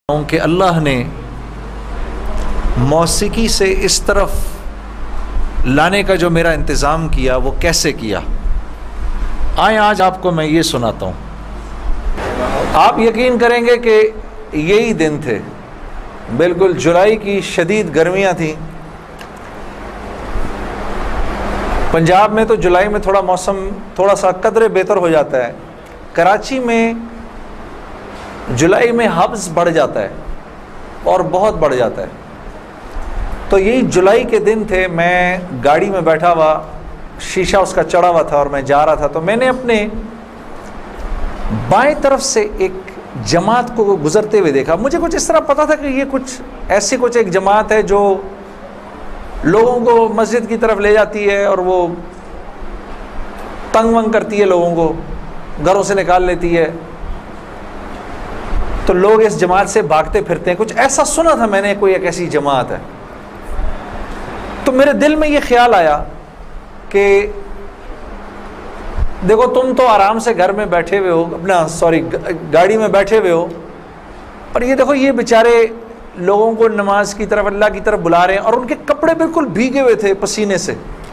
کہ اللہ نے موسیقی سے اس طرف لانے کا جو میرا انتظام کیا وہ کیسے کیا. آئیں آج آپ کو میں یہ سناتا ہوں. آپ یقین کریں گے کہ یہی دن تھے، بالکل جولائی کی شدید گرمیاں تھیں. پنجاب میں تو جولائی میں تھوڑا موسم تھوڑا سا قدرے بہتر ہو جاتا ہے. کراچی میں جولائی میں حبس بڑھ جاتا ہے اور بہت بڑھ جاتا ہے. تو یہی جولائی کے دن تھے، میں گاڑی میں بیٹھا ہوا، شیشہ اس کا چڑھا ہوا تھا اور میں جا رہا تھا. تو میں نے اپنے بائیں طرف سے ایک جماعت کو گزرتے ہوئے دیکھا. مجھے کچھ اس طرح پتا تھا کہ یہ کچھ ایک جماعت ہے جو لوگوں کو مسجد کی طرف لے جاتی ہے اور وہ تنگ ونگ کرتی ہے، لوگوں کو گھروں سے نکال لیتی ہے. تو لوگ اس جماعت سے بھاگتے پھرتے ہیں، کچھ ایسا سنا تھا میں نے، کوئی ایک ایسی جماعت ہے. تو میرے دل میں یہ خیال آیا کہ دیکھو تم تو آرام سے گھر میں بیٹھے ہوئے ہو، گاڑی میں بیٹھے ہوئے ہو، اور یہ دیکھو یہ بیچارے لوگوں کو نماز کی طرف، اللہ کی طرف بلا رہے ہیں، اور ان کے کپڑے بالکل بھیگے ہوئے تھے پسینے سے،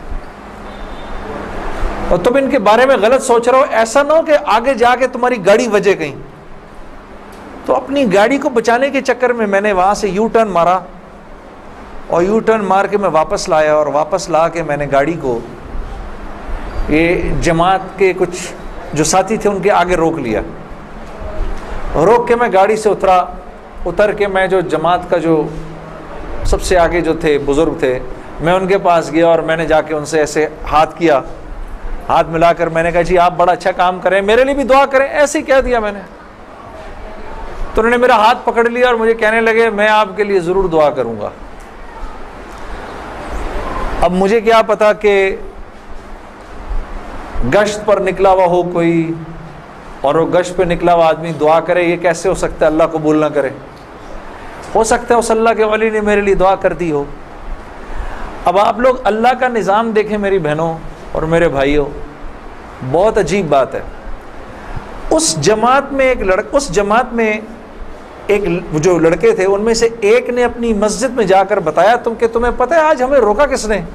اور تم ان کے بارے میں غلط سوچ رہے ہو. ایسا نہ ہو کہ آگے جا کے تمہاری گاڑی وجے کہیں. تو اپنی گاڑی کو بچانے کے چکر میں نے وہاں سے یو ٹرن مارا، اور یو ٹرن مار کے میں واپس لایا، اور واپس لا کے میں نے گاڑی کو یہ جماعت کے کچھ جو ساتھی تھے ان کے آگے روک لیا. روک کے میں گاڑی سے اتر کے میں جو جماعت کا جو سب سے آگے جو تھے بزرگ تھے، میں ان کے پاس گیا اور میں نے جا کے ان سے ایسے ہاتھ ملا کر میں نے کہا جی آپ بڑا اچھا کام کریں، میرے لیے بھی دعا کریں، ایسے ہی کہہ دیا میں نے. تو انہوں نے میرا ہاتھ پکڑ لیا اور مجھے کہنے لگے میں آپ کے لیے ضرور دعا کروں گا. اب مجھے کیا پتا کہ گشت پر نکلا ہوا ہو کوئی، اور وہ گشت پہ نکلا ہوا آدمی دعا کرے، یہ کیسے ہو سکتا ہے اللہ قبول نہ کرے؟ ہو سکتا ہے اس اللہ کے ولی نے میرے لیے دعا کر دی ہو. اب آپ لوگ اللہ کا نظام دیکھیں میری بہنوں اور میرے بھائیوں، بہت عجیب بات ہے. اس جماعت میں ایک جو لڑکے تھے ان میں سے ایک نے اپنی مسجد میں جا کر بتایا کہ تمہیں پتہ ہے آج ہمیں روکا کس نے؟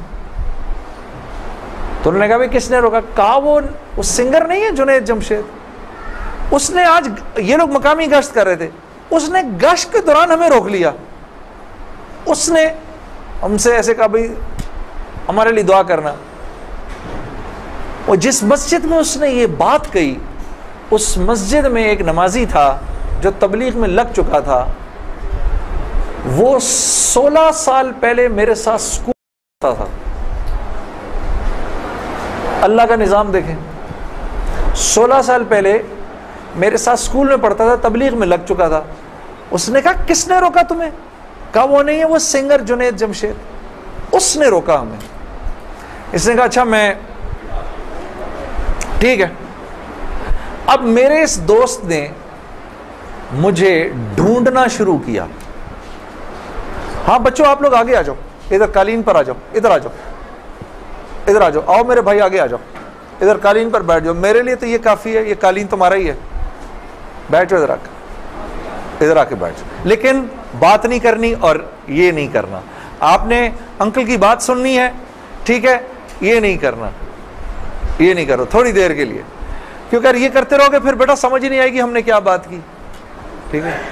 تو انہوں نے کہا بھائی کس نے روکا؟ کہا وہ سنگر نہیں ہے جنید جمشید، اس نے آج، یہ لوگ مقامی گشت کر رہے تھے، اس نے گشت کے دوران ہمیں روک لیا. اس نے ہم سے ایسے کہا بھائی ہمارے لیے دعا کرنا. اور جس مسجد میں اس نے یہ بات کہی، اس مسجد میں ایک نمازی تھا جو تبلیغ میں لگ چکا تھا. وہ 16 سال پہلے میرے ساتھ سکول پڑھتا تھا. اللہ کا نظام دیکھیں، 16 سال پہلے میرے ساتھ سکول میں پڑھتا تھا، تبلیغ میں لگ چکا تھا. اس نے کہا کس نے روکا تمہیں؟ کہا وہ نہیں ہے، وہ سنگر جنید جمشید، اس نے روکا ہمیں. اس نے کہا اچھا میں ٹھیک ہے. اب میرے اس دوست نے مجھے ڈھونڈنا شروع کیا. ہاں بچوں آپ لوگ آگے آ جاؤ، ادھر قالین پر آ جاؤ، ادھر آ جاؤ، آؤ میرے بھائی آگے آ جاؤ، ادھر قالین پر بیٹھ جاؤ. میرے لیے تو یہ کافی ہے، یہ قالین تمہارا ہی ہے، بیٹھ جاؤ ادھر آ کے بیٹھ جاؤ. لیکن بات نہیں کرنی اور یہ نہیں کرنا. آپ نے انکل کی بات سننی ہے، ٹھیک ہے، یہ نہیں کرنا، یہ نہیں کرو تھوڑی دیر کے لیے، کیونکہ اگر یہ کرتے رہو گے پھر بیٹا سمجھ ہی نہیں آئے گی ہم نے کیا بات کی. ٹھیک ہے،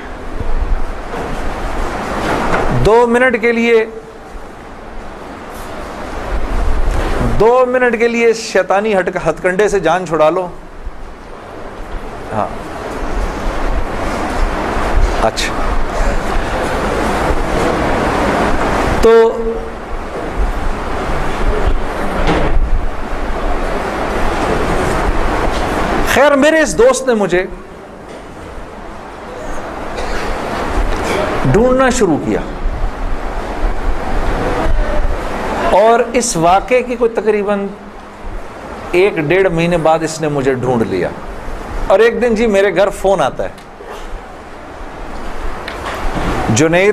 2 منٹ کے لیے شیطانی ہتھ کنڈے سے جان چھڑا لو. ہاں اچھا، تو خیر میرے اس دوست نے مجھے ڈھونڈنا شروع کیا، اور اس واقعے کی کوئی تقریباً 1-1.5 مہینے بعد اس نے مجھے ڈھونڈ لیا. اور ایک دن جی میرے گھر فون آتا ہے، جنید.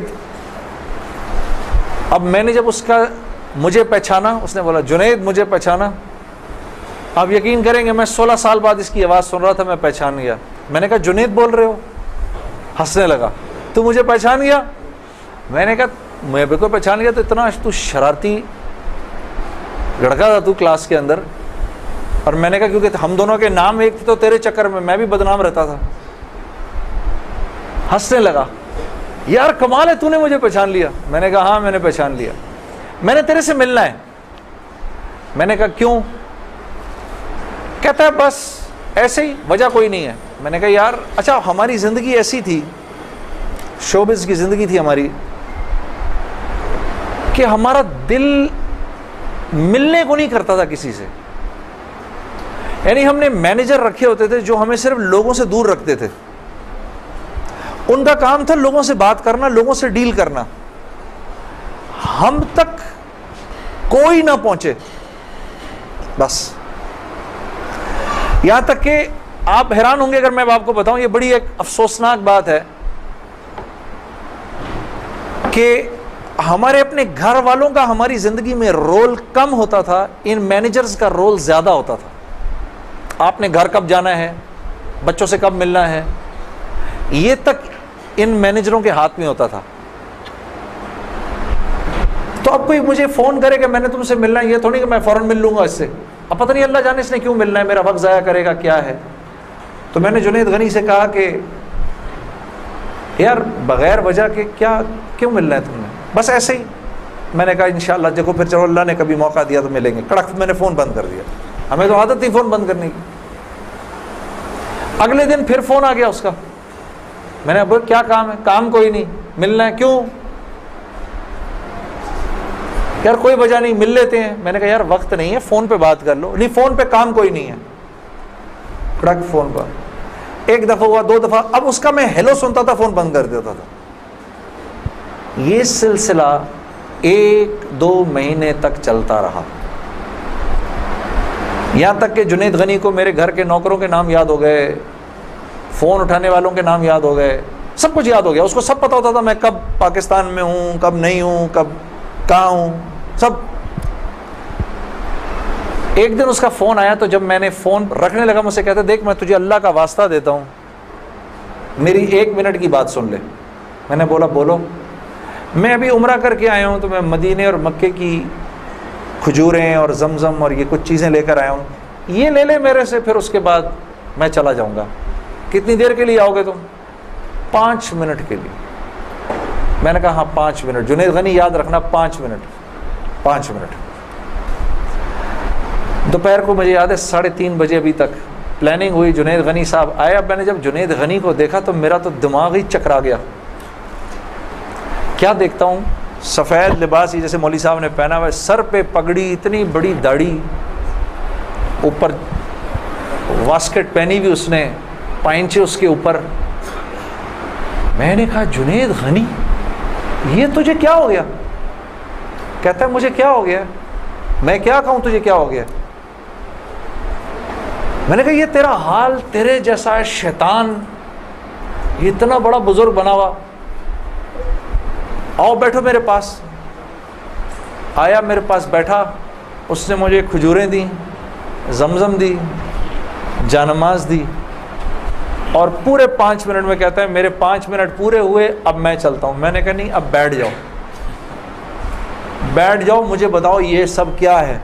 اب میں نے جب مجھے پہچانا، اس نے بولا جنید مجھے پہچانا. آپ یقین کریں گے میں 16 سال بعد اس کی آواز سن رہا تھا، میں پہچان گیا. میں نے کہا جنید بول رہے ہو؟ ہنسنے لگا. تو مجھے پہچان گیا؟ میں نے کہا میں بھی کو پہچان گیا تو اتنا تو شرارتی لڑکا تھا تو کلاس کے اندر. اور میں نے کہا کیونکہ ہم دونوں کے نام ایک تھے تو تیرے چکر میں بھی بدنام رہتا تھا. ہنسنے لگا, یار کمال ہے تو نے مجھے پہچان لیا. میں نے کہا ہاں میں نے پہچان لیا, میں نے تیرے سے ملنا ہے. میں نے کہا کیوں؟ کہتا ہے بس ایسے ہی, وجہ کوئی نہیں ہے. میں نے کہا یار اچھا ہماری زندگی ایسی تھی, شوبز کی زندگی تھی ہماری, کہ ہمارا دل ملنے کو نہیں کرتا تھا کسی سے. یعنی ہم نے مینیجر رکھے ہوتے تھے جو ہمیں صرف لوگوں سے دور رکھتے تھے. ان کا کام تھا لوگوں سے بات کرنا, لوگوں سے ڈیل کرنا, ہم تک کوئی نہ پہنچے بس. یہاں تک کہ آپ حیران ہوں گے اگر میں آپ کو بتاؤں, یہ بڑی ایک افسوسناک بات ہے کہ ہمارے اپنے گھر والوں کا ہماری زندگی میں رول کم ہوتا تھا, ان مینیجرز کا رول زیادہ ہوتا تھا. آپ نے گھر کب جانا ہے, بچوں سے کب ملنا ہے, یہ تک ان مینیجروں کے ہاتھ میں ہوتا تھا. تو اب کوئی مجھے فون کرے کہ میں نے تم سے ملنا ہے, یہ تھوڑی کہ میں فوراً مل لوں گا اس سے. اب پتہ نہیں اللہ جانے اس نے کیوں ملنا ہے, میرا وقت ضائع کرے گا کیا ہے. تو میں نے جنید غنی سے کہا کہ یار بغیر وجہ کے کیوں ملنا ہے تم نے, بس ایسے ہی. میں نے کہا انشاءاللہ دیکھو پھر چلو اللہ نے کبھی موقع دیا تو ملیں گے. کڑک میں نے فون بند کر دیا, ہمیں تو عادت تھی فون بند کرنے کی. اگلے دن پھر فون آ گیا اس کا. میں نے بولا کیا کام ہے؟ کام کوئی نہیں, ملنا ہے. کیوں؟ یار کوئی وجہ نہیں, مل لیتے ہیں. میں نے کہا یار وقت نہیں ہے, فون پہ بات کر لو. نہیں فون پہ کام کوئی نہیں ہے. کڑک فون پر ایک دفعہ ہوا, 2 دفعہ, اب اس کا میں ہیلو سنتا تھا فون بند کر دیتا تھا. یہ سلسلہ 1-2 مہینے تک چلتا رہا, یہاں تک کہ جنید غنی کو میرے گھر کے نوکروں کے نام یاد ہو گئے, فون اٹھانے والوں کے نام یاد ہو گئے, سب کچھ یاد ہو گیا. اس کو سب پتہ ہوتا تھا میں کب پاکستان میں ہوں, کب نہیں ہوں, کب کہاں ہوں, سب. ایک دن اس کا فون آیا تو جب میں نے فون رکھنے لگا مجھ سے کہتا دیکھ میں تجھے اللہ کا واسطہ دیتا ہوں, میری 1 منٹ کی بات سن لے. میں نے بولا بولو. میں ابھی عمرہ کر کے آیا ہوں تو میں مدینے اور مکے کی کھجوریں اور زمزم اور یہ کچھ چیزیں لے کر آیا ہوں, یہ لے لے میرے سے, پھر اس کے بعد میں چلا جاؤں گا. کتنی دیر کے لیے آؤ گے تم؟ 5 منٹ کے لیے. میں نے کہا ہاں 5 منٹ. جنید غنی یاد رکھنا 5 منٹ. دوپہر کو مجھے یاد ہے 3:30 بجے ابھی تک پلاننگ ہوئی, جنید غنی صاحب آئے. اب میں نے جب جنید غنی کو دیکھا تو میرا تو دماغ ہی چکرا گیا. کیا دیکھتا ہوں, سفید لباس ہی جیسے مولوی صاحب نے پہنا ہوا ہے, سر پہ پگڑی, اتنی بڑی داڑھی, اوپر واسکٹ پہنی ہوئی اس نے, پائنچے اس کے اوپر. میں نے کہا جنید غنی یہ تجھے کیا ہو گیا؟ کہتا ہے مجھے کیا ہو گیا؟ میں کیا کہوں تجھے کیا ہو گیا؟ میں نے کہا یہ تیرا حال تیرے جیسا شیطان, یہ اتنا بڑا بزرگ بنا ہوا, آؤ بیٹھو میرے پاس. آیا میرے پاس بیٹھا, اس نے مجھے کھجوریں دیں, زمزم دی, جانماز دی, اور پورے 5 منٹ میں کہتا ہے میرے 5 منٹ پورے ہوئے, اب میں چلتا ہوں. میں نے کہا نہیں اب بیٹھ جاؤ, مجھے بتاؤ یہ سب کیا ہے.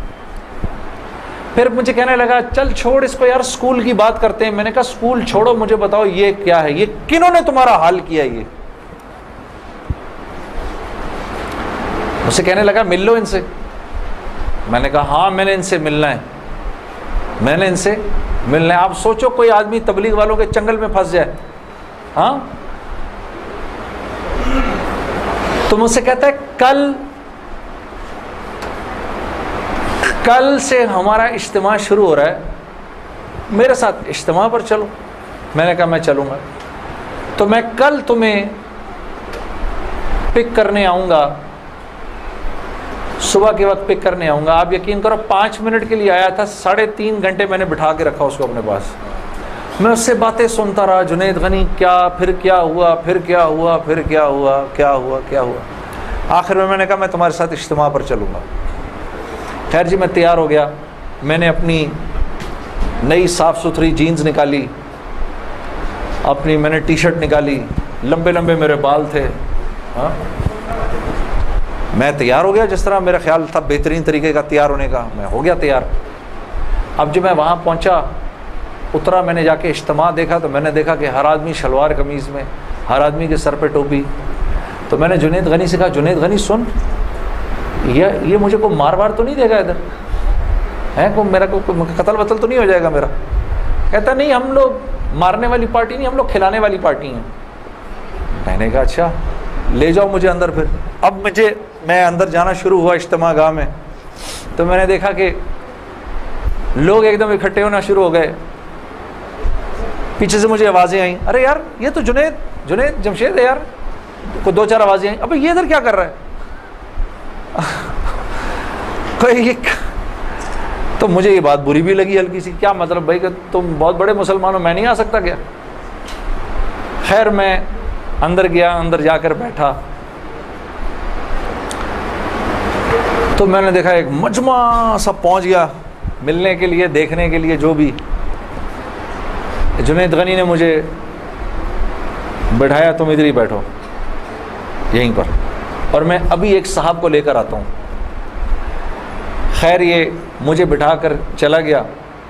پھر مجھے کہنے لگا چل چھوڑ اس کو یار, اسکول کی بات کرتے ہیں. میں نے کہا اسکول چھوڑو, مجھے بتاؤ یہ کیا ہے, یہ کنہوں نے تمہارا حال کیا. یہ مجھ سے کہنے لگا مل لو ان سے. میں نے کہا ہاں میں نے ان سے ملنا ہے, آپ سوچو کوئی آدمی تبلیغ والوں کے چنگل میں پھنس جائے, ہاں. تو مجھ سے کہتا ہے کل سے ہمارا اجتماع شروع ہو رہا ہے, میرے ساتھ اجتماع پر چلو. میں نے کہا میں چلوں گا. تو میں کل تمہیں پک کرنے آؤں گا, صبح کے وقت پک کرنے آؤں گا. آپ یقین کرو 5 منٹ کے لیے آیا تھا, 3.5 گھنٹے میں نے بٹھا کے رکھا اس کو اپنے پاس. میں اس سے باتیں سنتا رہا, جنید غنی پھر کیا ہوا. آخر میں نے کہا میں تمہارے ساتھ اجتماع پر چلوں گا. خیر جی میں تیار ہو گیا. میں نے اپنی نئی صاف ستھری جینز نکالی, میں نے ٹی شرٹ نکالی, لمبے لمبے میرے بال تھے. ہاں میں تیار ہو گیا جس طرح میرا خیال تھا بہترین طریقے کا تیار ہونے کا, میں ہو گیا تیار. اب جب میں وہاں پہنچا, اترا, میں نے جا کے اجتماع دیکھا تو میں نے دیکھا کہ ہر آدمی شلوار قمیض میں, ہر آدمی کے سر پہ ٹوپی. تو میں نے جنید غنی سے کہا, جنید غنی سن, یہ مجھے کوئی مار وار تو نہیں دے گا ادھر ہے, میرا کوئی قتل وتل تو نہیں ہو جائے گا میرا؟ کہتا نہیں, ہم لوگ مارنے والی پارٹی نہیں, ہم لوگ کھلانے والی پارٹی ہیں. میں نے کہا اچھا لے جاؤ مجھے اندر. پھر اب میں اندر جانا شروع ہوا اجتماع گاہ میں, تو میں نے دیکھا کہ لوگ ایک دم اکٹھے ہونا شروع ہو گئے. پیچھے سے مجھے آوازیں آئیں, ارے یار یہ تو جنید جمشید ہے یار. کوئی دو چار آوازیں آئیں, ابھی یہ ادھر کیا کر رہا ہے؟ تو مجھے یہ بات بری بھی لگی ہلکی سی, کیا مطلب بھائی کہ تم بہت بڑے مسلمان ہو, میں نہیں آ سکتا کیا؟ خیر میں اندر گیا, اندر جا کر بیٹھا تو میں نے دیکھا ایک مجمع سب پہنچ گیا ملنے کے لیے, دیکھنے کے لیے. جو بھی جنید غنی نے مجھے بٹھایا, تم ادھر ہی بیٹھو یہیں پر, اور میں ابھی ایک صاحب کو لے کر آتا ہوں. خیر یہ مجھے بٹھا کر چلا گیا.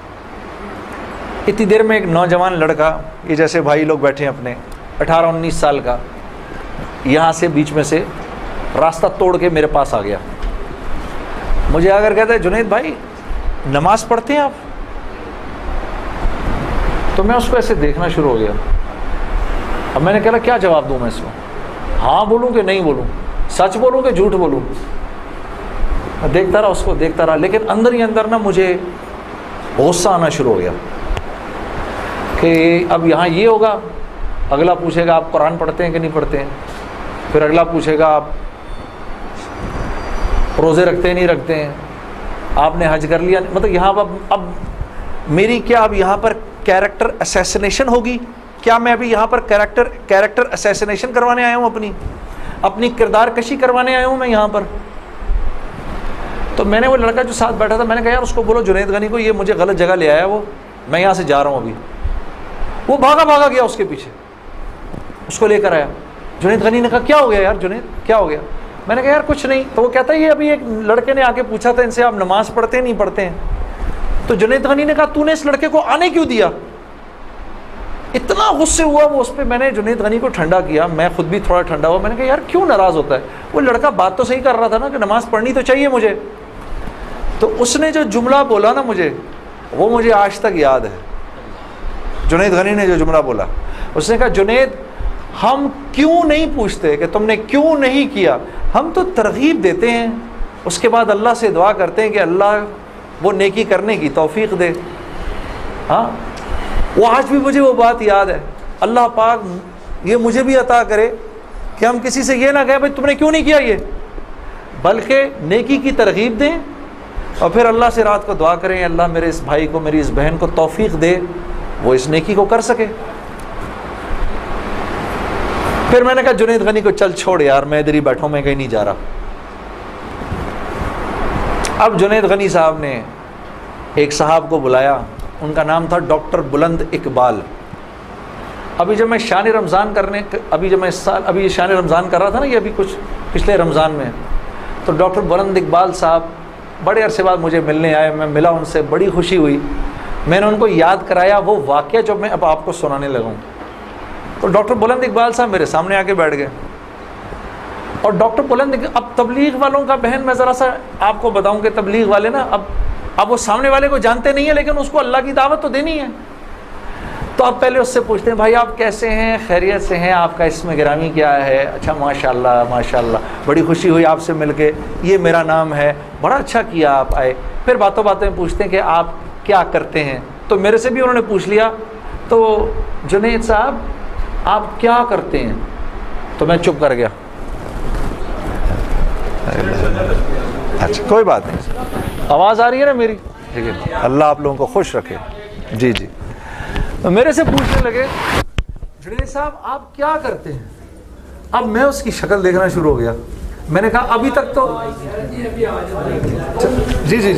اتنی دیر میں ایک نوجوان لڑکا, یہ جیسے بھائی لوگ بیٹھے ہیں اپنے, 18-19 سال کا, یہاں سے بیچ میں سے راستہ توڑ کے میرے پاس آ گیا. مجھے آ کر کہتا ہے, جنید بھائی نماز پڑھتے ہیں آپ؟ تو میں اس کو ایسے دیکھنا شروع ہو گیا. اب میں نے کہا کیا جواب دوں میں اس کو, ہاں بولوں کہ نہیں بولوں, سچ بولوں کہ جھوٹ بولوں؟ میں دیکھتا رہا اس کو, دیکھتا رہا, لیکن اندر ہی اندر نا مجھے غصہ آنا شروع ہو گیا کہ اب یہاں یہ ہوگا, اگلا پوچھے گا آپ قرآن پڑھتے ہیں کہ نہیں پڑھتے ہیں, پھر اگلا پوچھے گا آپ روزے رکھتے ہیں نہیں رکھتے ہیں, آپ نے حج کر لیا. مطلب یہاں اب میری کیا اب یہاں پر کیریکٹر اسیسنیشن ہوگی کیا؟ میں ابھی یہاں پر کیریکٹر اسیسنیشن کروانے آیا ہوں, اپنی کردار کشی کروانے آیا ہوں میں یہاں پر. تو میں نے وہ لڑکا جو ساتھ بیٹھا تھا, میں نے کہا یار اس کو بولو جنید غنی کو, یہ مجھے غلط جگہ لے آیا, وہ میں یہاں سے جا رہا ہوں ابھی. وہ بھاگا گیا اس کے پیچھے, اس کو لے کر آیا. جنید غنی نے کہا کیا ہو گیا یار جنید, کیا ہو گیا؟ میں نے کہا یار کچھ نہیں. تو وہ کہتا ہے یہ ابھی ایک لڑکے نے آ کے پوچھا تھا ان سے, آپ نماز پڑھتے ہیں نہیں پڑھتے ہیں؟ تو جنید غنی نے کہا تو نے اس لڑکے کو آنے کیوں دیا؟ اتنا غصے ہوا وہ اس پہ. میں نے جنید غنی کو ٹھنڈا کیا, میں خود بھی تھوڑا ٹھنڈا ہوا. میں نے کہا یار کیوں ناراض ہوتا ہے؟ وہ لڑکا بات تو صحیح کر رہا تھا نا کہ نماز پڑھنی تو چاہیے مجھے. تو اس نے جو جملہ بولا نا مجھے, وہ مجھے آج تک یاد ہے. جنید غنی نے جو جملہ بولا, اس نے کہا جنید ہم کیوں نہیں پوچھتے کہ تم نے کیوں نہیں کیا, ہم تو ترغیب دیتے ہیں, اس کے بعد اللہ سے دعا کرتے ہیں کہ اللہ وہ نیکی کرنے کی توفیق دے. ہاں وہ آج بھی مجھے وہ بات یاد ہے. اللہ پاک یہ مجھے بھی عطا کرے کہ ہم کسی سے یہ نہ کہیں بھائی تم نے کیوں نہیں کیا یہ, بلکہ نیکی کی ترغیب دیں اور پھر اللہ سے رات کو دعا کریں اللہ میرے اس بھائی کو, میری اس بہن کو توفیق دے وہ اس نیکی کو کر سکے. پھر میں نے کہا جنید غنی کو چل چھوڑ یار, میں ادھر ہی بیٹھا ہوں, میں کہیں نہیں جا رہا. اب جنید غنی صاحب نے ایک صاحب کو بلایا, ان کا نام تھا ڈاکٹر بلند اقبال. ابھی جب میں شان رمضان ابھی شان رمضان کر رہا تھا نا, یہ ابھی کچھ پچھلے رمضان میں, تو ڈاکٹر بلند اقبال صاحب بڑے عرصے بعد مجھے ملنے آئے. میں ملا ان سے, بڑی خوشی ہوئی. میں نے ان کو یاد کرایا وہ واقعہ جو میں اب آپ کو سنانے لگا ہوں. تو ڈاکٹر بلند اقبال صاحب میرے سامنے آ کے بیٹھ گئے. اور ڈاکٹر بلند, اب تبلیغ والوں کا بہن میں ذرا سا آپ کو بتاؤں کہ تبلیغ والے نا اب وہ سامنے والے کو جانتے نہیں ہیں, لیکن اس کو اللہ کی دعوت تو دینی ہے. تو آپ پہلے اس سے پوچھتے ہیں بھائی آپ کیسے ہیں, خیریت سے ہیں, آپ کا اسم گرامی کیا ہے؟ اچھا ماشاء اللہ بڑی خوشی ہوئی آپ سے مل کے, یہ میرا نام ہے, بڑا اچھا کیا آپ آئے. پھر باتوں میں پوچھتے ہیں کہ آپ کیا کرتے ہیں, تو میرے سے بھی انہوں نے پوچھ لیا. تو جنید صاحب آپ کیا کرتے ہیں؟ تو میں چپ کر گیا. اچھا کوئی بات نہیں, آواز آ رہی ہے نا میری؟ ٹھیک ہے, اللہ آپ لوگوں کو خوش رکھے. جی میرے سے پوچھنے لگے جنید صاحب آپ کیا کرتے ہیں. اب میں اس کی شکل دیکھنا شروع ہو گیا. میں نے کہا ابھی تک تو جی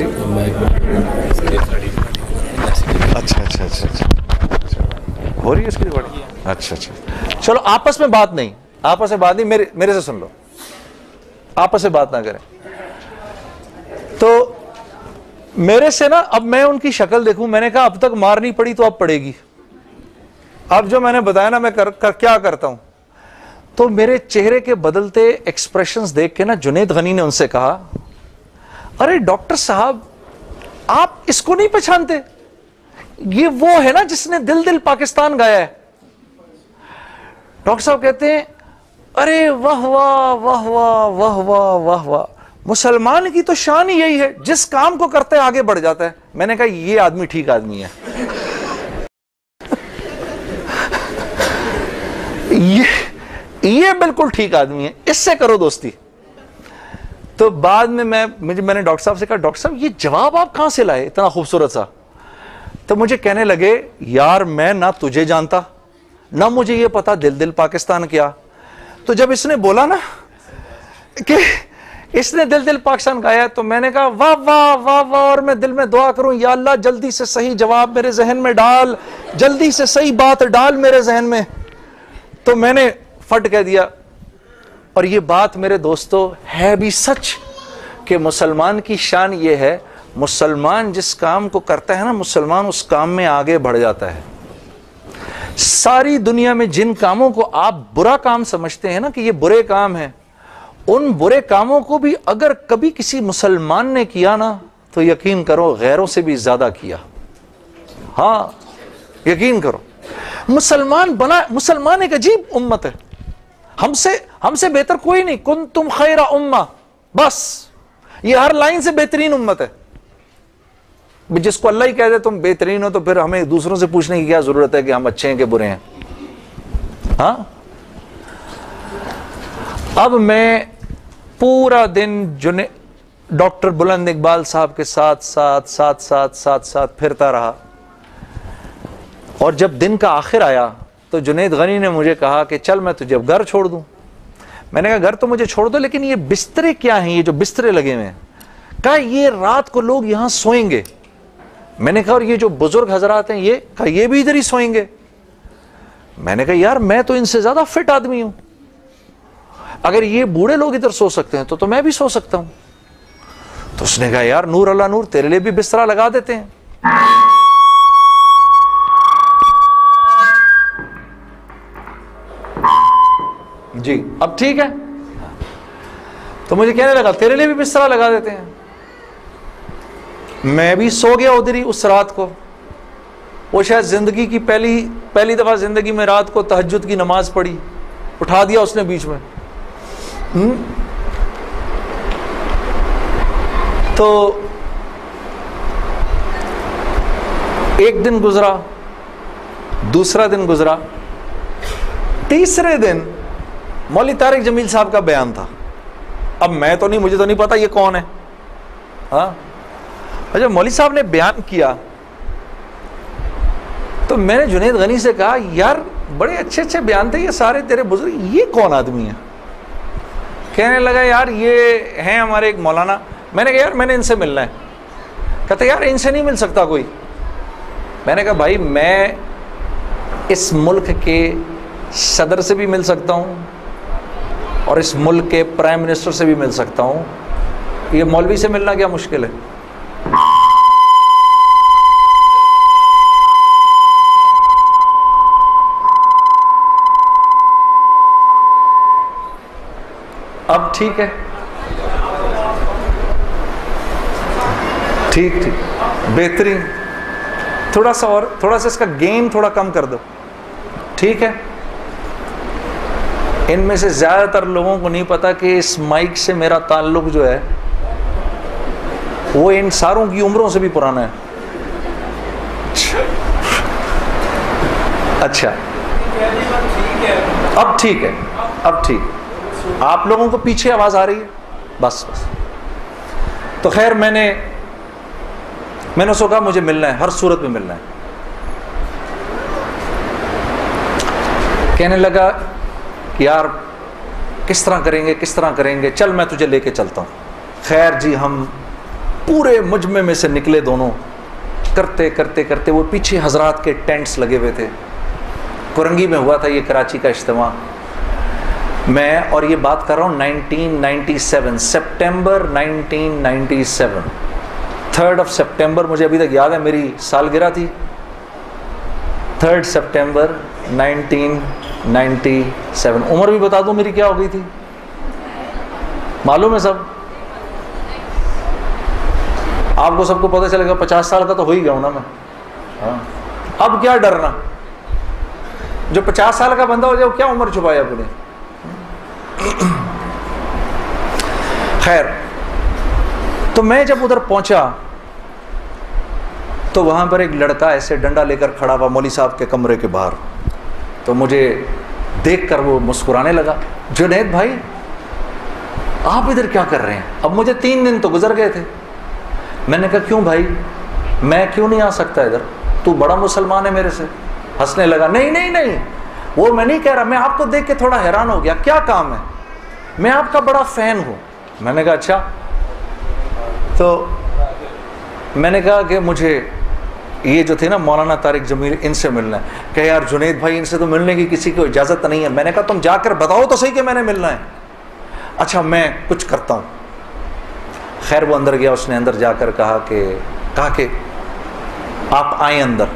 اچھا ہو رہی ہے اس کی ریکارڈنگ. اچھا چلو آپس میں بات نہیں, میرے سے سن لو, آپس میں بات نہ کریں. تو میرے سے نا اب میں ان کی شکل دیکھوں, میں نے کہا اب تک مار نہیں پڑی تو اب پڑے گی. اب جو میں نے بتایا نا میں کیا کرتا ہوں, تو میرے چہرے کے بدلتے ایکسپریشنز دیکھ کے نا جنید غنی نے ان سے کہا, ارے ڈاکٹر صاحب آپ اس کو نہیں پہچانتے, یہ وہ ہے نا جس نے دل دل پاکستان گایا ہے. ڈاکٹر صاحب کہتے ہیں ارے واہ واہ واہ واہ واہ واہ واہ واہ, مسلمان کی تو شان ہی یہی ہے, جس کام کو کرتے آگے بڑھ جاتا ہے. میں نے کہا یہ آدمی ٹھیک آدمی ہے, یہ بالکل ٹھیک آدمی ہے, اس سے کرو دوستی. تو بعد میں میں نے ڈاکٹر صاحب سے کہا, ڈاکٹر صاحب یہ جواب آپ کہاں سے لائے اتنا خوبصورت سا؟ تو مجھے کہنے لگے, یار میں نہ تجھے جانتا نہ مجھے یہ پتا دل دل پاکستان کیا. تو جب اس نے بولا نا کہ اس نے دل دل پاکستان گایا, تو میں نے کہا واہ واہ واہ واہ, اور میں دل میں دعا کروں یا اللہ جلدی سے صحیح جواب میرے ذہن میں ڈال, جلدی سے صحیح بات ڈال میرے ذہن میں. تو میں نے فٹ کہہ دیا, اور یہ بات میرے دوستو ہے بھی سچ کہ مسلمان کی شان یہ ہے, مسلمان جس کام کو کرتا ہے نا, مسلمان اس کام میں آگے بڑھ جاتا ہے. ساری دنیا میں جن کاموں کو آپ برا کام سمجھتے ہیں نا کہ یہ برے کام ہیں, ان برے کاموں کو بھی اگر کبھی کسی مسلمان نے کیا نا تو یقین کرو غیروں سے بھی زیادہ کیا. ہاں یقین کرو, مسلمان ایک عجیب امت ہے, ہم سے بہتر کوئی نہیں. کنتم خیر امہ, بس یہ ہر لائن سے بہترین امت ہے. جس کو اللہ ہی کہہ دے تم بہترین ہو, تو پھر ہمیں دوسروں سے پوچھنے کی کیا ضرورت ہے کہ ہم اچھے ہیں کہ برے ہیں. ہاں اب میں پورا دن ڈاکٹر بلند اقبال صاحب کے ساتھ پھرتا رہا, اور جب دن کا آخر آیا تو جنید غنی نے مجھے کہا کہ چل میں تجھے اب گھر چھوڑ دوں. میں نے کہا گھر تو مجھے چھوڑ دو, لیکن یہ بسترے کیا ہیں, یہ جو بسترے لگے ہوئے ہیں؟ کہا یہ رات کو لوگ یہاں سوئیں گے. میں نے کہا اور یہ جو بزرگ حضرات ہیں یہ بھی ادھر ہی سوئیں گے. میں نے کہا یار میں تو ان سے زیادہ فٹ آدمی ہوں, اگر یہ بوڑھے لوگ ادھر سو سکتے ہیں تو میں بھی سو سکتا ہوں. تو اس نے کہا یار نور اللہ نور, تیرے لیے بھی بسترا لگا دیتے ہیں. جی اب ٹھیک ہے. تو مجھے کہنے لگا تیرے لیے بھی بسترا لگا دیتے ہیں. میں بھی سو گیا ادھر ہی اس رات کو. وہ شاید زندگی کی پہلی دفعہ زندگی میں رات کو تہجد کی نماز پڑھی, اٹھا دیا اس نے بیچ میں. تو ایک دن گزرا, دوسرا دن گزرا, تیسرے دن مولوی طارق جمیل صاحب کا بیان تھا. اب مجھے تو نہیں پتا یہ کون ہے. ہاں جب مولوی صاحب نے بیان کیا تو میں نے جنید غنی سے کہا یار بڑے اچھے اچھے بیان تھے یہ سارے تیرے بزرگ, یہ کون آدمی ہے؟ کہنے لگا یار یہ ہیں ہمارے ایک مولانا. میں نے کہا یار میں نے ان سے ملنا ہے. کہتے یار ان سے نہیں مل سکتا کوئی. میں نے کہا بھائی میں اس ملک کے صدر سے بھی مل سکتا ہوں اور اس ملک کے پرائم منسٹر سے بھی مل سکتا ہوں, یہ مولوی سے ملنا کیا مشکل ہے؟ اب ٹھیک ہے, ٹھیک بہترین. تھوڑا سا اس کا گین تھوڑا کم کر دو. ٹھیک ہے. ان میں سے زیادہ تر لوگوں کو نہیں پتا کہ اس مائک سے میرا تعلق جو ہے وہ ان ساروں کی عمروں سے بھی پرانا ہے. اچھا اب ٹھیک ہے, اب ٹھیک. آپ لوگوں کو پیچھے آواز آ رہی ہے؟ بس. تو خیر میں نے سو کہا مجھے ملنا ہے, ہر صورت میں ملنا ہے. کہنے لگا یار کس طرح کریں گے, چل میں تجھے لے کے چلتا ہوں. خیر جی ہم پورے مجمع میں سے نکلے دونوں, کرتے وہ پیچھے حضرات کے ٹینٹس لگے ہوئے تھے, کرنگی میں ہوا تھا یہ کراچی کا اجتماع. میں اور یہ بات کر رہا ہوں 1997 سپٹمبر 1997 3 سپٹمبر مجھے ابھی تک یاد ہے, میری سالگرہ تھی 3 سپٹمبر 1997. عمر بھی بتا دوں میری کیا ہو گئی تھی, معلوم ہے سب آپ کو, سب کو پتہ چلے گا. 50 سال کا تو ہو ہی گیا ہوں نا میں. ہاں اب کیا ڈرنا, جو 50 سال کا بندہ ہو جائے وہ کیا عمر چھپایا اپنے. خیر, تو میں جب ادھر پہنچا تو وہاں پر ایک لڑکا ایسے ڈنڈا لے کر کھڑا ہوا مولوی صاحب کے کمرے کے باہر. تو مجھے دیکھ کر وہ مسکرانے لگا, جنید بھائی آپ ادھر کیا کر رہے ہیں؟ اب مجھے 3 دن تو گزر گئے تھے. میں نے کہا کیوں بھائی, میں کیوں نہیں آ سکتا ادھر, تو بڑا مسلمان ہے میرے سے. ہنسنے لگا, نہیں نہیں نہیں, وہ میں نہیں کہہ رہا, میں آپ کو دیکھ کے تھوڑا حیران ہو گیا, کیا کام ہے؟ میں آپ کا بڑا فین ہوں. میں نے کہا اچھا. تو میں نے کہا کہ مجھے یہ جو تھے نا مولانا طارق جمیل, ان سے ملنا ہے. کہ یار جنید بھائی ان سے تو ملنے کی کسی کو اجازت نہیں ہے. میں نے کہا تم جا کر بتاؤ تو صحیح کہ میں نے ملنا ہے. اچھا میں کچھ کرتا ہوں. خیر وہ اندر گیا, اس نے اندر جا کر کہا کہ آپ آئیں اندر.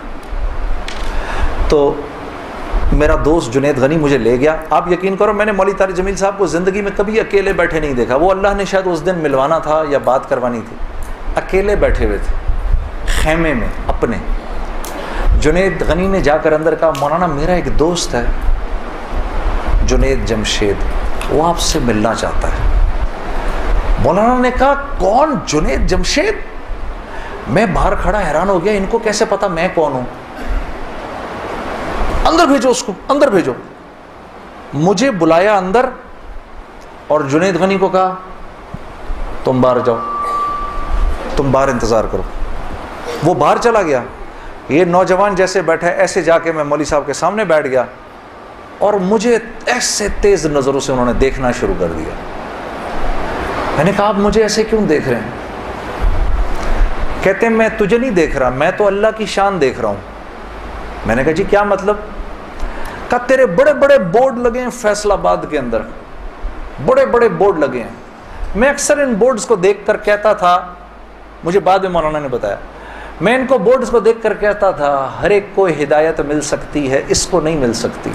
تو میرا دوست جنید غنی مجھے لے گیا. آپ یقین کرو میں نے مولوی طارق جمیل صاحب کو زندگی میں کبھی اکیلے بیٹھے نہیں دیکھا. وہ اللہ نے شاید اس دن ملوانا تھا یا بات کروانی تھی, اکیلے بیٹھے ہوئے تھے خیمے میں اپنے. جنید غنی نے جا کر اندر کہا مولانا میرا ایک دوست ہے جنید جمشید, وہ آپ سے ملنا چاہتا ہے. مولانا نے کہا کون جنید جمشید؟ میں باہر کھڑا حیران ہو گیا, ان کو کیسے پتا میں کون ہوں؟ اندر بھیجو اس کو, اندر بھیجو. مجھے بلایا اندر اور جنید غنی کو کہا تم باہر جاؤ, تم باہر انتظار کرو. وہ باہر چلا گیا. یہ نوجوان جیسے بیٹھا ایسے جا کے میں مولوی صاحب کے سامنے بیٹھ گیا اور مجھے ایسے تیز نظروں سے انہوں نے دیکھنا شروع کر دیا. میں نے کہا آپ مجھے ایسے کیوں دیکھ رہے ہیں؟ کہتے ہیں میں تجھے نہیں دیکھ رہا, میں تو اللہ کی شان دیکھ رہا ہوں. میں نے کہا جی کیا مطلب؟ کہا تیرے بڑے بڑے بورڈ لگے ہیں فیصل آباد کے اندر, بڑے بڑے بورڈ لگے ہیں. میں اکثر ان بورڈز کو دیکھ کر کہتا تھا, مجھے بعد میں مولانا نے بتایا, میں ان کو بورڈز کو دیکھ کر کہتا تھا ہر ایک کو ہدایت مل سکتی ہے, اس کو نہیں مل سکتی.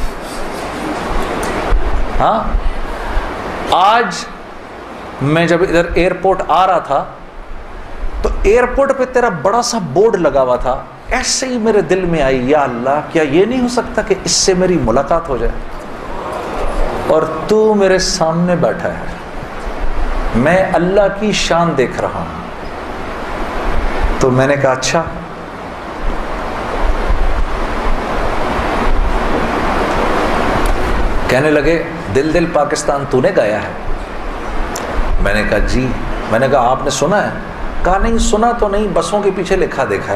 ہاں آج میں جب ادھر ایئرپورٹ آ رہا تھا تو ایئرپورٹ پہ تیرا بڑا سا بورڈ لگا ہوا تھا, ایسے ہی میرے دل میں آئی یا اللہ کیا یہ نہیں ہو سکتا کہ اس سے میری ملاقات ہو جائے, اور تو میرے سامنے بیٹھا ہے, میں اللہ کی شان دیکھ رہا ہوں. تو میں نے کہا اچھا. کہنے لگے دل دل پاکستان تو نے گایا ہے. میں نے کہا جی. میں نے کہا آپ نے سنا ہے؟ کہا نہیں سنا تو نہیں, بسوں کے پیچھے لکھا دیکھا ہے.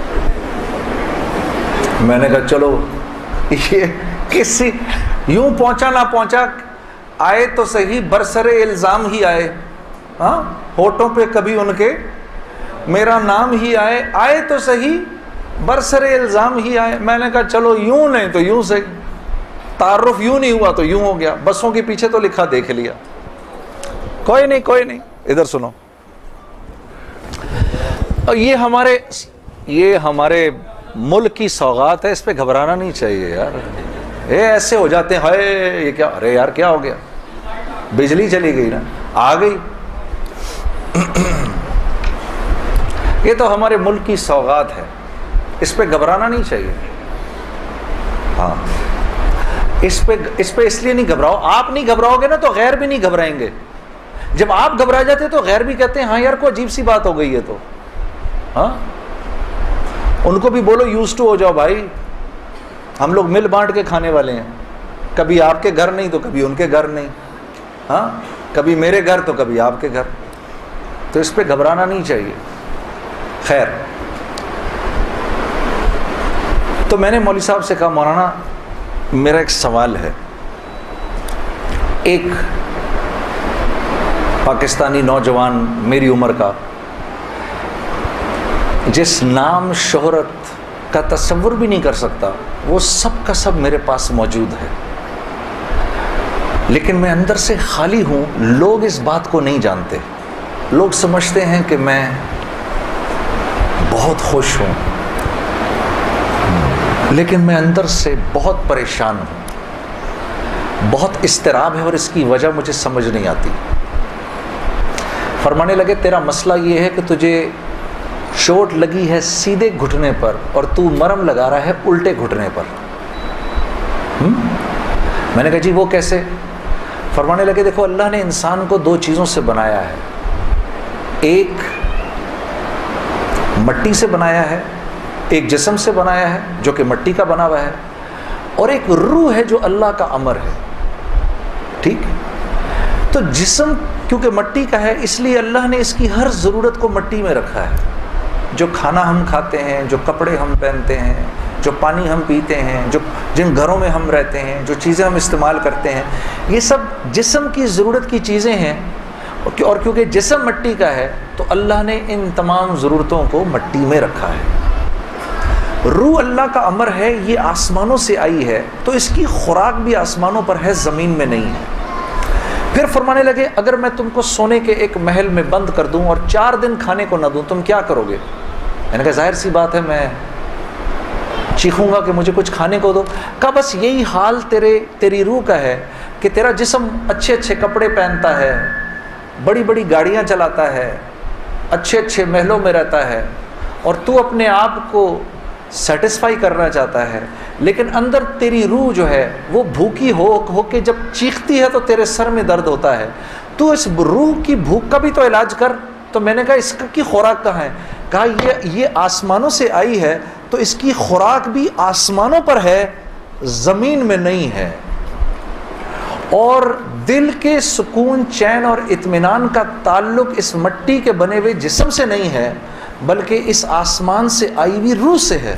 میں نے کہا چلو یہ کسی یوں پہنچا نہ پہنچا, آئے تو صحیح برسر الزام ہی آئے. ہاں ہوٹوں پہ کبھی ان کے میرا نام ہی آئے, آئے تو صحیح برسر الزام ہی آئے. میں نے کہا چلو یوں نہیں تو یوں سے, تعارف یوں نہیں ہوا تو یوں ہو گیا, بسوں کے پیچھے تو لکھا دیکھ لیا. کوئی نہیں کوئی نہیں, ادھر سنو. اور یہ ہمارے ملک کی سوغات ہے, اس پہ گھبرانا نہیں چاہیے یار. ایسے ہو جاتے ہیں ہائے یہ کیا, ارے یار کیا ہو گیا, بجلی چلی گئی نا, آ گئی. یہ تو ہمارے ملک کی سوغات ہے, اس پہ گھبرانا نہیں چاہیے. ہاں اس پہ اس لیے نہیں گھبراؤ, آپ نہیں گھبراؤ گے نا تو غیر بھی نہیں گھبرائیں گے. جب آپ گھبرا جاتے تو غیر بھی کہتے ہیں ہاں یار کوئی عجیب سی بات ہو گئی ہے. تو ہاں ان کو بھی بولو یوز ٹو ہو جاؤ بھائی, ہم لوگ مل بانٹ کے کھانے والے ہیں, کبھی آپ کے گھر نہیں تو کبھی ان کے گھر نہیں, ہاں کبھی میرے گھر تو کبھی آپ کے گھر. تو اس پہ گھبرانا نہیں چاہیے. خیر تو میں نے مولوی صاحب سے کہا مولانا میرا ایک سوال ہے. ایک پاکستانی نوجوان میری عمر کا جس نام شہرت کا تصور بھی نہیں کر سکتا, وہ سب کا سب میرے پاس موجود ہے، لیکن میں اندر سے خالی ہوں. لوگ اس بات کو نہیں جانتے. لوگ سمجھتے ہیں کہ میں بہت خوش ہوں، لیکن میں اندر سے بہت پریشان ہوں. بہت اضطراب ہے اور اس کی وجہ مجھے سمجھ نہیں آتی. فرمانے لگے تیرا مسئلہ یہ ہے کہ تجھے چوٹ لگی ہے سیدھے گھٹنے پر اور تو مرم لگا رہا ہے الٹے گھٹنے پر. میں نے کہا جی وہ کیسے؟ فرمانے لگے دیکھو اللہ نے انسان کو دو چیزوں سے بنایا ہے. ایک مٹی سے بنایا ہے، ایک جسم سے بنایا ہے جو کہ مٹی کا بنا ہوا ہے، اور ایک روح ہے جو اللہ کا امر ہے. ٹھیک؟ تو جسم کیونکہ مٹی کا ہے اس لیے اللہ نے اس کی ہر ضرورت کو مٹی میں رکھا ہے. جو کھانا ہم کھاتے ہیں، جو کپڑے ہم پہنتے ہیں، جو پانی ہم پیتے ہیں، جو جن گھروں میں ہم رہتے ہیں، جو چیزیں ہم استعمال کرتے ہیں، یہ سب جسم کی ضرورت کی چیزیں ہیں. اور کیونکہ جسم مٹی کا ہے تو اللہ نے ان تمام ضرورتوں کو مٹی میں رکھا ہے. روح اللہ کا امر ہے، یہ آسمانوں سے آئی ہے تو اس کی خوراک بھی آسمانوں پر ہے، زمین میں نہیں ہے. پھر فرمانے لگے اگر میں تم کو سونے کے ایک محل میں بند کر دوں اور 4 دن کھانے کو نہ دوں تم کیا کرو گے؟ میں نے کہا ظاہر سی بات ہے میں چیخوں گا کہ مجھے کچھ کھانے کو دو. کہا بس یہی حال تیری روح کا ہے کہ تیرا جسم اچھے اچھے کپڑے پہنتا ہے، بڑی بڑی گاڑیاں چلاتا ہے، اچھے اچھے محلوں میں رہتا ہے، اور تو اپنے آپ کو سیٹسفائی کرنا چاہتا ہے، لیکن اندر تیری روح جو ہے وہ بھوکی ہو کے جب چیختی ہے تو تیرے سر میں درد ہوتا ہے. تو اس روح کی بھوک کا بھی تو علاج کر. تو میں نے کہا اس کی خوراک کہاں ہے؟ کہا یہ آسمانوں سے آئی ہے تو اس کی خوراک بھی آسمانوں پر ہے، زمین میں نہیں ہے. اور دل کے سکون، چین اور اطمینان کا تعلق اس مٹی کے بنے ہوئے جسم سے نہیں ہے بلکہ اس آسمان سے آئی ہوئی روح سے ہے.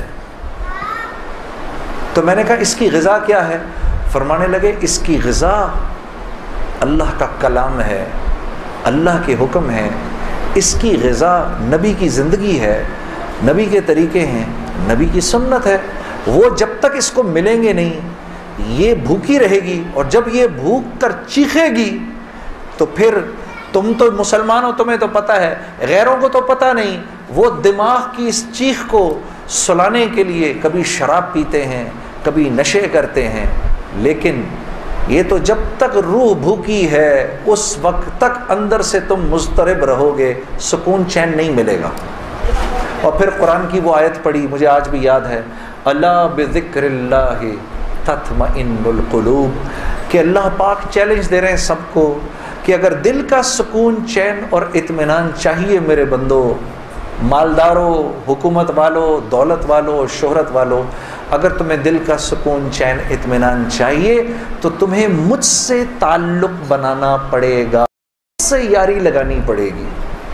تو میں نے کہا اس کی غذا کیا ہے؟ فرمانے لگے اس کی غذا اللہ کا کلام ہے، اللہ کے حکم ہے. اس کی غذا نبی کی زندگی ہے، نبی کے طریقے ہیں، نبی کی سنت ہے. وہ جب تک اس کو ملیں گے نہیں یہ بھوکی رہے گی، اور جب یہ بھوک کر چیخے گی تو پھر تم تو مسلمان ہو، تمہیں تو پتہ ہے، غیروں کو تو پتہ نہیں. وہ دماغ کی اس چیخ کو سلانے کے لیے کبھی شراب پیتے ہیں، کبھی نشے کرتے ہیں، لیکن یہ تو جب تک روح بھوکی ہے اس وقت تک اندر سے تم مضطرب رہو گے، سکون چین نہیں ملے گا. اور پھر قرآن کی وہ آیت پڑھی مجھے آج بھی یاد ہے، الا بذکر اللہ تطمئن القلوب، کہ اللہ پاک چیلنج دے رہے ہیں سب کو کہ اگر دل کا سکون، چین اور اطمینان چاہیے میرے بندو، مالداروں، حکومت والوں، دولت والوں، شہرت والوں، اگر تمہیں دل کا سکون، چین، اطمینان چاہیے تو تمہیں مجھ سے تعلق بنانا پڑے گا، مجھ سے یاری لگانی پڑے گی.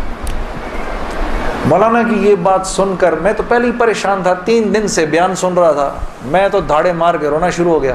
مولانا کی یہ بات سن کر میں تو پہلے ہی پریشان تھا، 3 دن سے بیان سن رہا تھا، میں تو دھاڑے مار کے رونا شروع ہو گیا.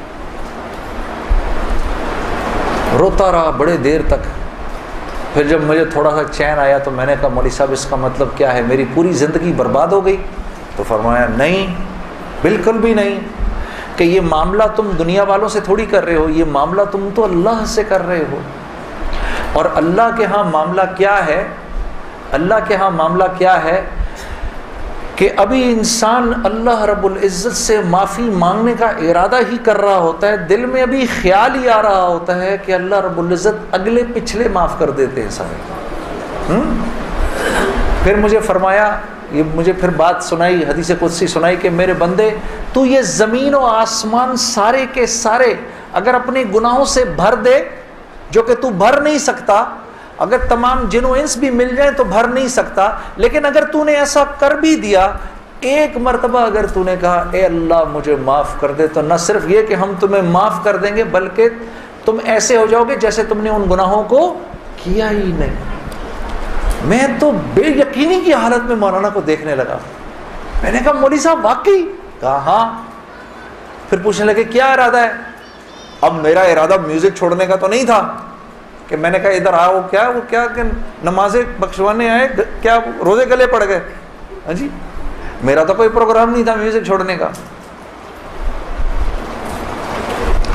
روتا رہا بڑے دیر تک. پھر جب مجھے تھوڑا سا چین آیا تو میں نے کہا مولوی صاحب اس کا مطلب کیا ہے، میری پوری زندگی برباد ہو گئی؟ تو فرمایا نہیں، بالکل بھی نہیں، کہ یہ معاملہ تم دنیا والوں سے تھوڑی کر رہے ہو، یہ معاملہ تم تو اللہ سے کر رہے ہو. اور اللہ کے ہاں معاملہ کیا ہے؟ اللہ کے ہاں معاملہ کیا ہے کہ ابھی انسان اللہ رب العزت سے معافی مانگنے کا ارادہ ہی کر رہا ہوتا ہے، دل میں ابھی خیال ہی آ رہا ہوتا ہے کہ اللہ رب العزت اگلے پچھلے معاف کر دیتے ہیں سارے. پھر مجھے فرمایا، یہ مجھے پھر بات سنائی، حدیث قدسی سنائی کہ میرے بندے تو یہ زمین و آسمان سارے کے سارے اگر اپنے گناہوں سے بھر دے، جو کہ تو بھر نہیں سکتا، اگر تمام جن و انس بھی مل جائیں تو بھر نہیں سکتا، لیکن اگر تو نے ایسا کر بھی دیا، ایک مرتبہ اگر تو نے کہا اے اللہ مجھے معاف کر دے، تو نہ صرف یہ کہ ہم تمہیں معاف کر دیں گے بلکہ تم ایسے ہو جاؤ گے جیسے تم نے ان گناہوں کو کیا ہی نہیں. میں تو بے یقینی کی حالت میں مولانا کو دیکھنے لگا. میں نے کہا مولوی صاحب واقعی؟ کہا ہاں. پھر پوچھنے لگے کیا ارادہ ہے؟ اب میرا ارادہ میوزک چھوڑنے کا تو نہیں تھا کہ میں نے کہا ادھر آؤ، کیا وہ کیا کہ نمازیں بخشوانے آئے، کیا روزے گلے پڑ گئے؟ ہاں جی، میرا تو کوئی پروگرام نہیں تھا میوزک چھوڑنے کا.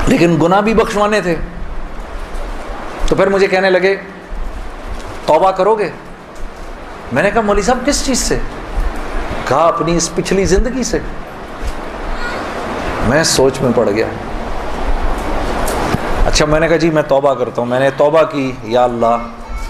لیکن گناہ بھی بخشوانے تھے. تو پھر مجھے کہنے لگے توبہ کرو گے؟ میں نے کہا مولوی صاحب کس چیز سے؟ کہا اپنی اس پچھلی زندگی سے. میں سوچ میں پڑ گیا. اچھا میں نے کہا جی میں توبہ کرتا ہوں. میں نے توبہ کی, یا اللہ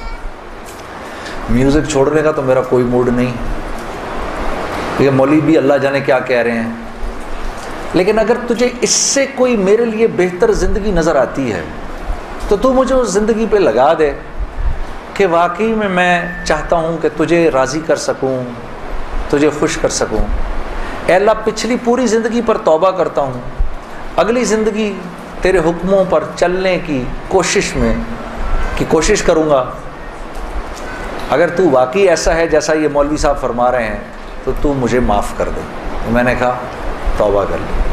میوزک چھوڑنے کا تو میرا کوئی موڈ نہیں, یہ مولوی بھی اللہ جانے کیا کہہ رہے ہیں, لیکن اگر تجھے اس سے کوئی میرے لیے بہتر زندگی نظر آتی ہے تو تو مجھے اس زندگی پہ لگا دے کہ واقعی میں چاہتا ہوں کہ تجھے راضی کر سکوں, تجھے خوش کر سکوں. اے اللہ پچھلی پوری زندگی پر توبہ کرتا ہوں, اگلی زندگی تیرے حکموں پر چلنے کی کوشش کروں گا. اگر تو واقعی ایسا ہے جیسا یہ مولوی صاحب فرما رہے ہیں تو تو مجھے معاف کر دے. میں نے کہا توبہ کر لی.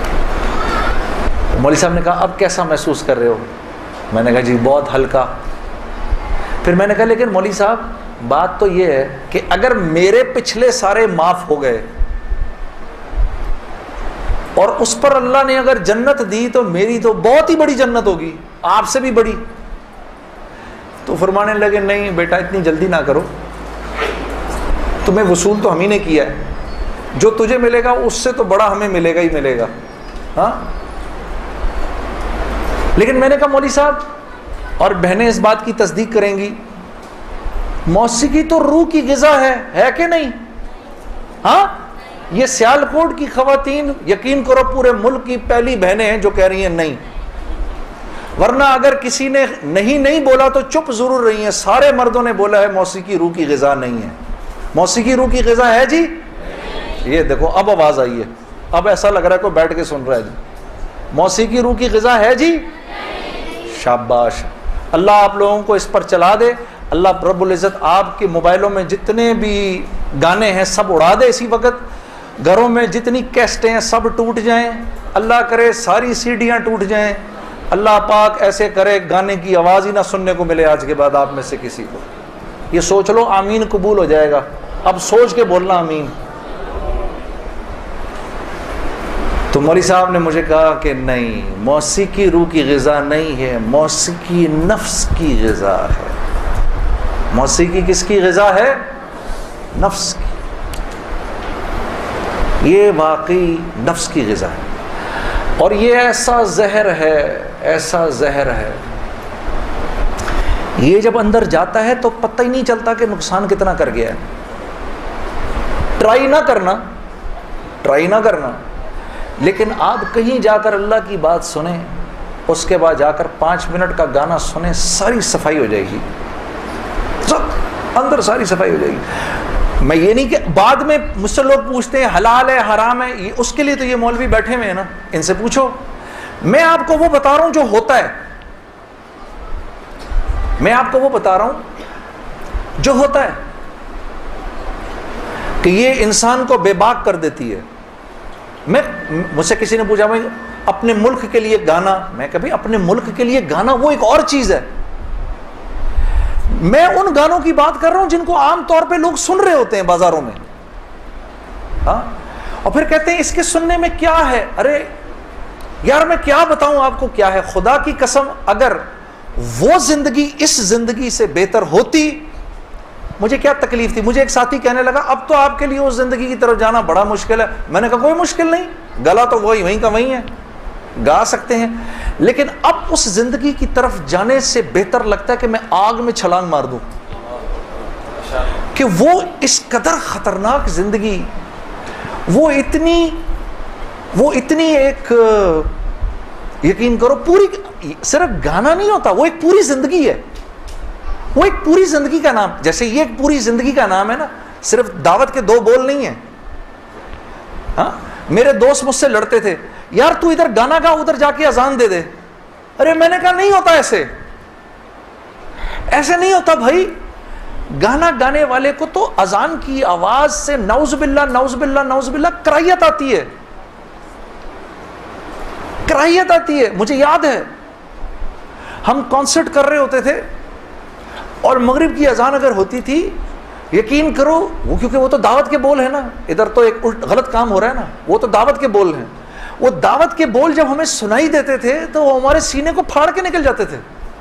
مولوی صاحب نے کہا اب کیسا محسوس کر رہے ہو؟ میں نے کہا جی بہت ہلکا. پھر میں نے کہا لیکن مولوی صاحب بات تو یہ ہے کہ اگر میرے پچھلے سارے معاف ہو گئے اور اس پر اللہ نے اگر جنت دی تو میری تو بہت ہی بڑی جنت ہوگی, آپ سے بھی بڑی. تو فرمانے لگے نہیں بیٹا اتنی جلدی نہ کرو, تمہیں وصول تو ہم ہی نے کیا ہے, جو تجھے ملے گا اس سے تو بڑا ہمیں ملے گا ہی ملے گا. ہاں لیکن میں نے کہا مولوی صاحب اور بہنیں اس بات کی تصدیق کریں گی, موسیقی تو روح کی غذا ہے کہ نہیں؟ ہاں یہ سیالکوٹ کی خواتین یقین کرو پورے ملک کی پہلی بہنیں ہیں جو کہہ رہی ہیں نہیں, ورنہ اگر کسی نے نہیں بولا تو چپ ضرور رہی ہیں. سارے مردوں نے بولا ہے موسیقی روح کی غذا نہیں ہے. موسیقی روح کی غذا ہے جی. یہ دیکھو اب آواز آئی ہے, اب ایسا لگ رہا ہے کوئی بیٹھ کے سن رہا ہے جی. موسیقی روح کی غذا ہے جی. شاباش, اللہ آپ لوگوں کو اس پر چلا دے. اللہ رب العزت آپ کے موبائلوں میں جتنے بھی گانے ہیں سب اڑا دے اسی وقت. گھروں میں جتنی کیسٹیں ہیں سب ٹوٹ جائیں, اللہ کرے ساری سیڈیاں ٹوٹ جائیں. اللہ پاک ایسے کرے گانے کی آواز ہی نہ سننے کو ملے آج کے بعد آپ میں سے کسی کو. یہ سوچ لو آمین قبول ہو جائے گا. اب سوچ کے بولنا آمین. تو مولوی صاحب نے مجھے کہا کہ نہیں, موسیقی روح کی غذا نہیں ہے, موسیقی نفس کی غذا ہے. موسیقی کس کی غذا ہے؟ نفس کی. یہ واقعی نفس کی غذا ہے, اور یہ ایسا زہر ہے, ایسا زہر ہے, یہ جب اندر جاتا ہے تو پتہ ہی نہیں چلتا کہ نقصان کتنا کر گیا ہے. ٹرائی نہ کرنا, لیکن آپ کہیں جا کر اللہ کی بات سنیں, اس کے بعد جا کر 5 منٹ کا گانا سنیں, ساری صفائی ہو جائے گی, سب اندر ساری صفائی ہو جائے گی. میں یہ نہیں کہ بعد میں مجھ سے لوگ پوچھتے ہیں حلال ہے حرام ہے, اس کے لیے تو یہ مولوی بیٹھے ہوئے ہیں نا, ان سے پوچھو. میں آپ کو وہ بتا رہا ہوں جو ہوتا ہے, میں آپ کو وہ بتا رہا ہوں جو ہوتا ہے کہ یہ انسان کو بے باک کر دیتی ہے. مجھ سے کسی نے پوچھا بھائی اپنے ملک کے لیے گانا, میں کبھی اپنے ملک کے لیے گانا وہ ایک اور چیز ہے. میں ان گانوں کی بات کر رہا ہوں جن کو عام طور پہ لوگ سن رہے ہوتے ہیں بازاروں میں, ہاں, اور پھر کہتے ہیں اس کے سننے میں کیا ہے. ارے یار میں کیا بتاؤں آپ کو کیا ہے, خدا کی قسم اگر وہ زندگی اس زندگی سے بہتر ہوتی مجھے کیا تکلیف تھی. مجھے ایک ساتھی کہنے لگا اب تو آپ کے لیے اس زندگی کی طرف جانا بڑا مشکل ہے. میں نے کہا کوئی مشکل نہیں, گلا تو وہیں کا وہیں ہے, گا سکتے ہیں, لیکن اب اس زندگی کی طرف جانے سے بہتر لگتا ہے کہ میں آگ میں چھلانگ مار دوں, کہ وہ اس قدر خطرناک زندگی, وہ اتنی ایک, یقین کرو پوری, صرف گانا نہیں ہوتا, وہ ایک پوری زندگی ہے. وہ ایک پوری زندگی کا نام, جیسے یہ ایک پوری زندگی کا نام ہے نا, صرف دعوت کے 2 بول نہیں ہیں. ہاں میرے دوست مجھ سے لڑتے تھے, یار تو ادھر گانا گا ادھر جا کے اذان دے دے. ارے میں نے کہا نہیں ہوتا ایسے نہیں ہوتا بھائی. گانا گانے والے کو تو اذان کی آواز سے نعوذ باللہ نعوذ باللہ نعوذ باللہ کراہیت آتی ہے, کراہیت آتی ہے. مجھے یاد ہے ہم کانسرٹ کر رہے ہوتے تھے اور مغرب کی اذان اگر ہوتی تھی, یقین کرو وہ, کیونکہ وہ تو دعوت کے بول ہیں نا, ادھر تو ایک غلط کام ہو رہا ہے نا, وہ تو دعوت کے بول ہیں. وہ دعوت کے بول جب ہمیں سنائی دیتے تھے تو وہ ہمارے سینے کو پھاڑ کے نکل جاتے تھے.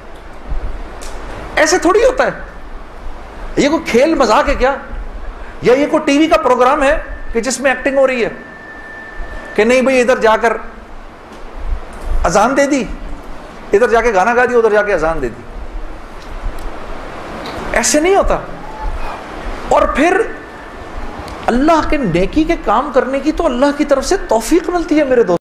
ایسے تھوڑی ہوتا ہے. یہ کوئی کھیل مذاق ہے کیا؟ یا یہ کوئی ٹی وی کا پروگرام ہے کہ جس میں ایکٹنگ ہو رہی ہے کہ نہیں بھئی ادھر جا کر اذان دے دی, ادھر جا کے گانا گا دی, ادھر جا کے اذان دے دی. ایسے نہیں ہوتا. اور پھر اللہ کے نیکی کے کام کرنے کی تو اللہ کی طرف سے توفیق ملتی ہے میرے دوست.